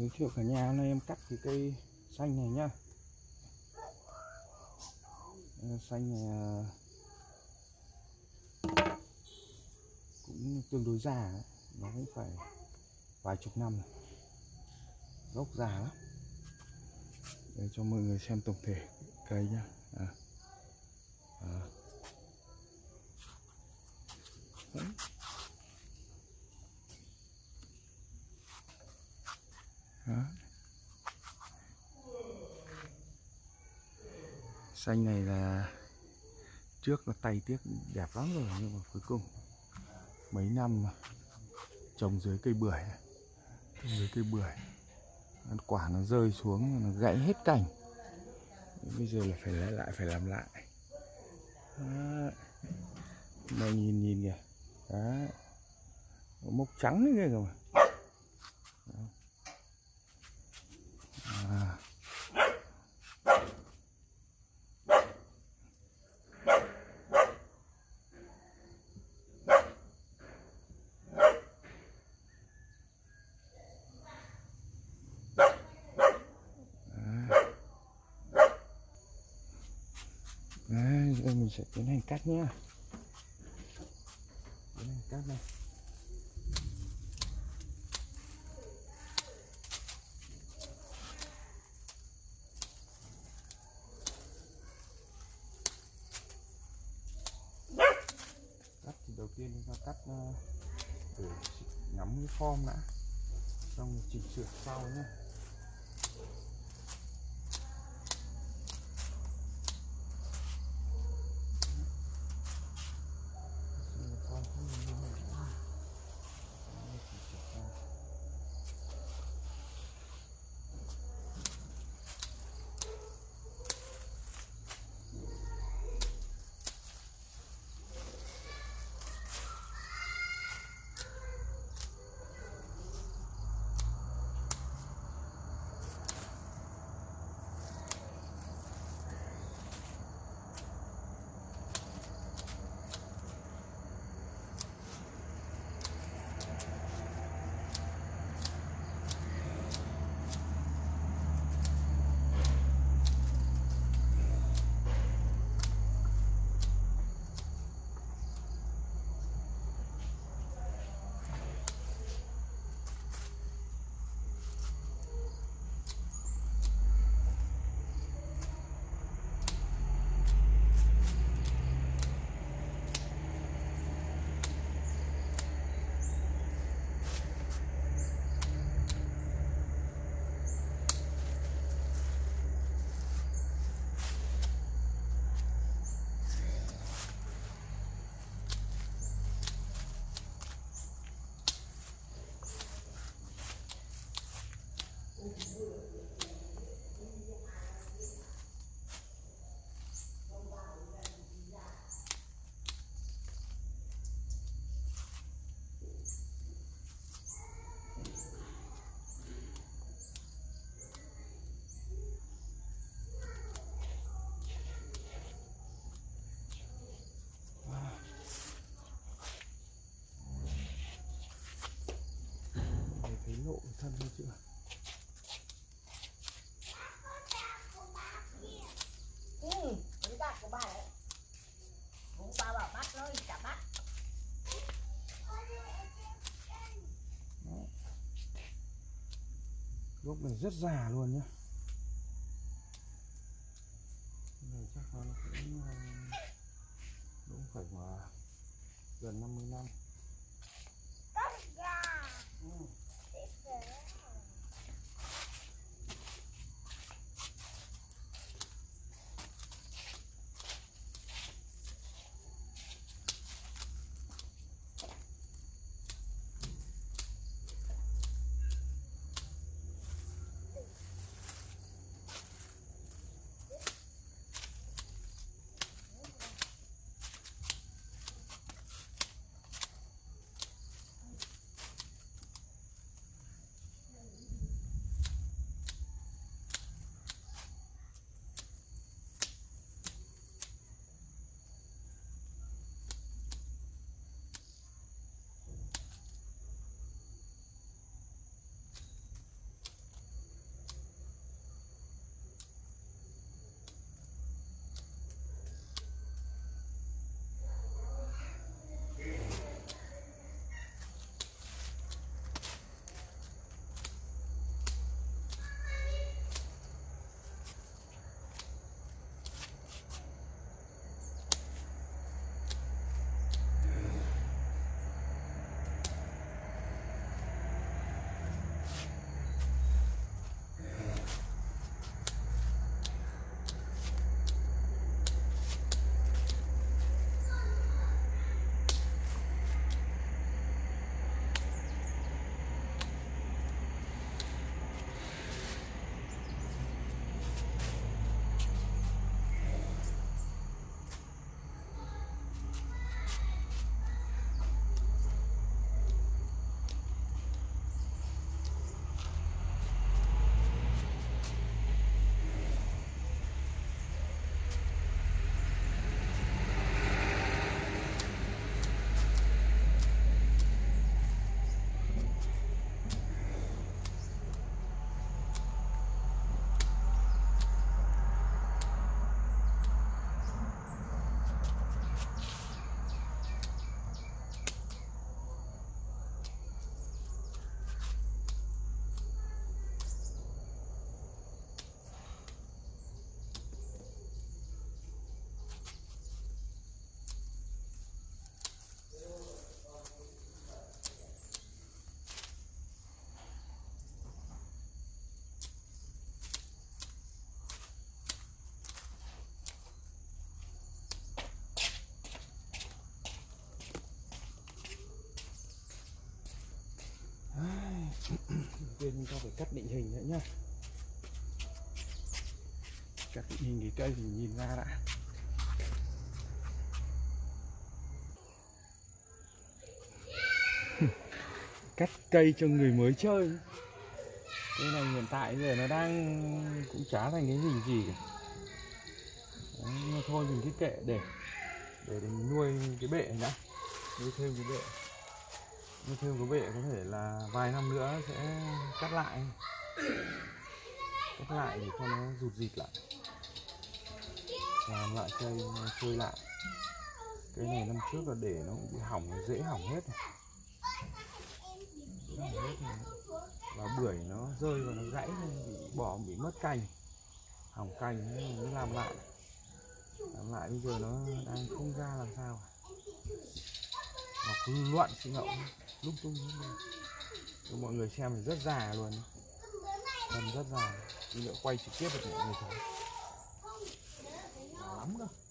Giới thiệu cả nhà, hôm nay em cắt cái cây xanh này nhá. Xanh này cũng tương đối già, nó cũng phải vài chục năm, gốc già lắm. Để cho mọi người xem tổng thể cây nhá. Đó. Xanh này là trước là tay tiếc đẹp lắm rồi, nhưng mà cuối cùng mấy năm trồng dưới cây bưởi, quả nó rơi xuống, nó gãy hết cành. Bây giờ là phải làm lại. Đó. Đây nhìn kìa. Đó. Mốc trắng đấy kìa mà. Đấy, giờ mình sẽ tiến hành cắt nhá. Tiến hành cắt này. Cắt thì đầu tiên chúng ta cắt để ngắm cái form đã, xong rồi chỉnh sửa sau nhé. Thấy lộ thân hay chưa? Cái bát của bà đấy. Bố ba bảo bắt nó chả bắt. Gốc này rất già luôn nhá. Cái này chắc nó cũng phải mà gần 50 năm. tiên mình phải cắt định hình nữa nhá. Cắt định hình cái cây thì nhìn ra đã. Cắt cây cho người mới chơi. Cây này hiện tại giờ nó đang cũng chả thành cái hình gì cả. Đấy, nhưng mà thôi mình cứ kệ để mình nuôi cái bệ nhá. Nuôi thêm cái bệ. Nuôi thêm cái bệ có thể là vài năm nữa sẽ cắt lại. Cắt lại để cho nó rụt rịt lại. Làm lại cây chơi lại. Cái này năm trước là để nó cũng bị hỏng, dễ hỏng hết này. Và bưởi nó rơi và nó gãy nên bị mất cành, hỏng cành nên mới làm lại bây giờ nó đang không ra làm sao nó cứ loạn xị ngậu lung tung hết. Cho mọi người xem thì rất già luôn, rất già, tí nữa quay trực tiếp được mọi người thấy lắm cơ.